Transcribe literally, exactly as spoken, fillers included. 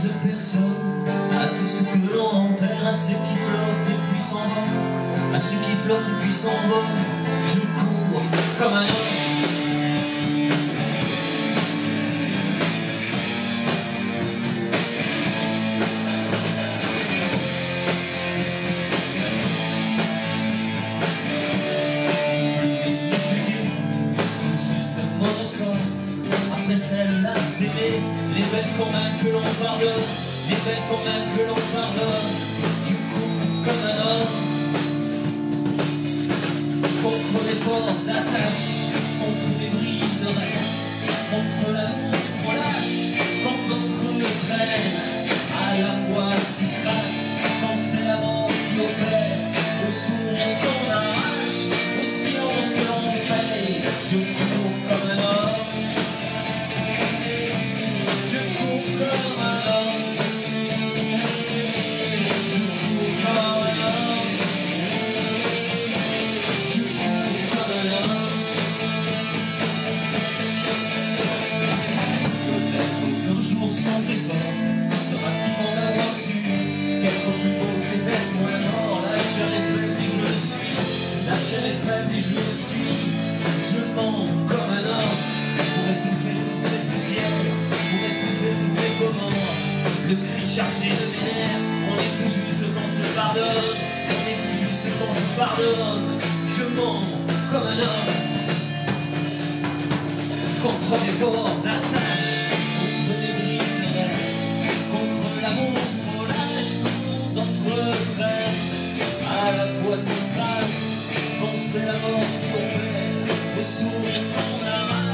dise personne, à tout ce que l'on enterre, à ceux qui flottent et puis s'envolent, à ceux qui flottent et puis s'envolent, je cours comme un homme. Celle-là d'aimer, les belles qu'on aime que l'on pardonne, les belles qu'on aime que l'on pardonne, je cours comme un homme contre les ports d'attache, contre les bris de rêve, contre l'amour trop lâche, quand d'autres prennent à la fois si crasse, quand c'est la mort qui opère, au sourire qu'on arrache, au silence que l'on paye, je cours comme un homme. Sans effort, sera si bon d'avoir su qu'être plus beau c'est d'être moins mort. La chair est faible et je le suis, la chair est faible et je le suis. Je mens comme un homme pour étouffer toutes les poussières, pour étouffer tous les commandes. Le cri chargé de mes nerfs, on est tout juste quand on se pardonne, on est tout juste quand on se pardonne. Je mens comme un homme contre les bords d'attache, à la fois si crasse, quand c'est la mort qui opère, le sourire qu'on arrache.